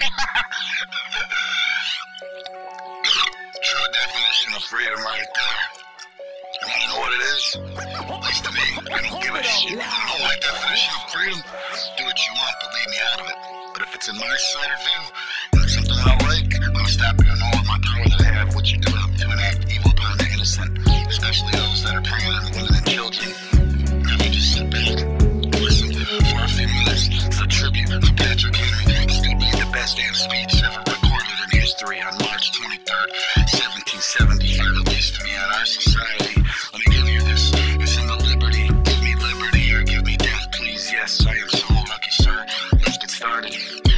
True definition of freedom right there. You wanna know what it is? At least to me, I don't give a shit. My definition of freedom, do what you want, but leave me out of it. But if it's in my side of view, and it's something I like, I'm gonna stop you and all of my power that I have. What you do to enact evil upon the innocent, especially those that are preying on women and children. Now you just sit back, listen for a few minutes. It's a tribute to Patrick Henry. Still being the best damn speech ever recorded in history on March 23rd, 1770. He released me on our society. Let me give you this. It's in the liberty. Give me liberty or give me death, please. Yes, I am so lucky, sir. Let's get started.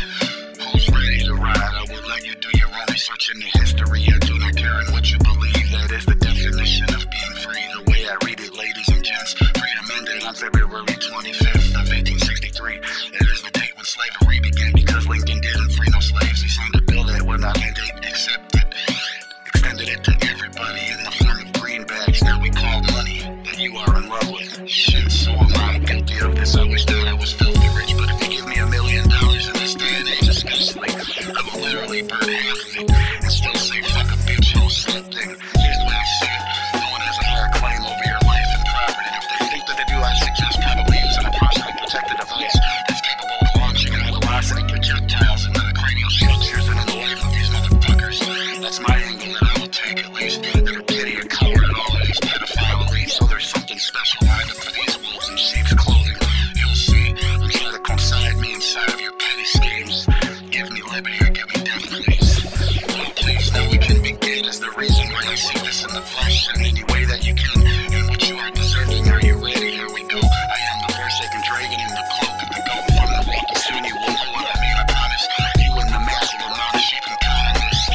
Who's ready to ride? I will let you do your own research into history. I do not care in what you believe. That is the definition of being free. The way I read it, ladies and gents. Freedom ended on February 25th of 1863. It is the date when slavery began because Lincoln didn't free no slaves. He signed a bill that would not mandate accepted. Extended it to everybody in the form of greenbacks. Now we call money that you are in love with. Shit, so am I guilty of this. I wish that I was filthy rich, but if you give me $1 million in this day and age, especially, I will literally burn half of it and still say fuck a bitch, whole slut thing. Here's the way I see it. No one has a higher claim over your life and property, and if they think that they do, I suggest probably using a partially protected device that's capable of launching high velocity projectiles into the cranial structures and in the life of these motherfuckers. That's my angle that I will take, at least. Never pity or coward at all of these pedophile elites, so there's something special lined up for these wolves in sheep's clothing. You'll see. I'm trying to coincide me inside of your petty schemes. Give me liberty or give me death, please. Oh, please, now we can begin as the reason why I see this in the flesh in any way that you can. And what you are deserving, are you ready? Here we go. I am the forsaken dragon in the cloak of the goat from the rock, and soon you will know what I mean. I promise you and the massive amount of sheep and cotton.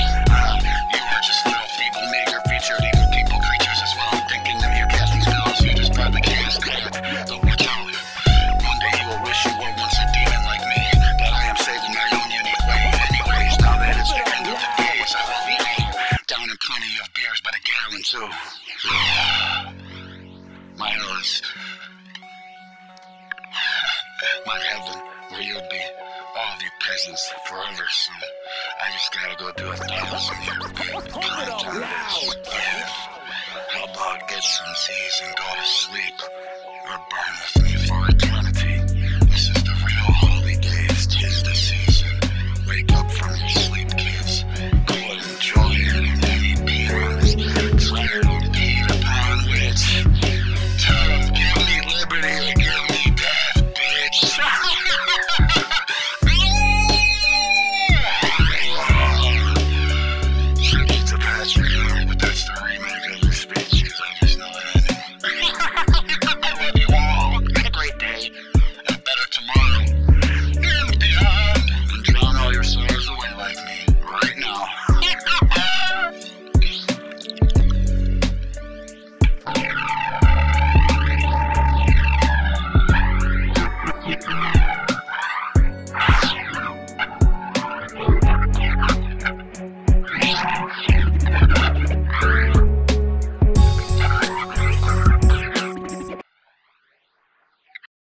You are just little feeble, meager featured evil people, creatures as well. Thinking that you're casting spells, you just probably cast God. Don't watch out. One day you will wish you were once a demon like me, but I am saving my own unique way. Anyways, now that it's the end of the days, I will be down in plenty of beers, but a gallon too. My hell is my heaven, where you'll be, all of you peasants, forever soon. I just gotta go do 1,000 here. Yeah. How about get some Z's and go to sleep? Or burn.